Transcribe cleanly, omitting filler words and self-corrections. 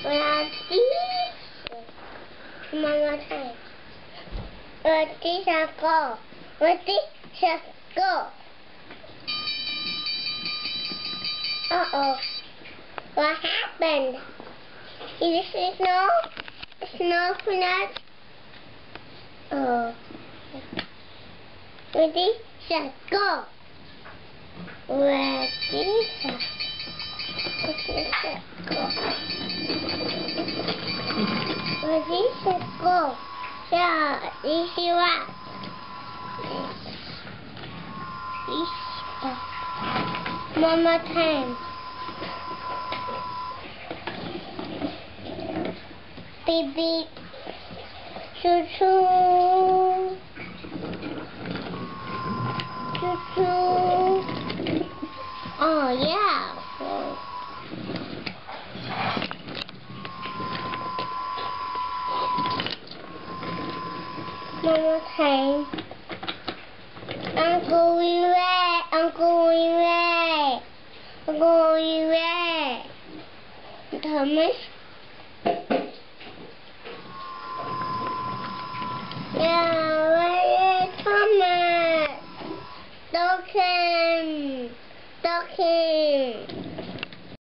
Ready? One more time. Ready, set, go. Ready, set, go. Uh-oh. What happened? Is this snow? Snow peanut? Oh. Ready, set, go. Ready, set. Ready, set, go. Ready, set, go. Yeah, easy one. One more time. Beep beep. Choo choo. Choo choo. Oh yeah. One more time. I'm going away. I'm going away. I'm going away. Thomas.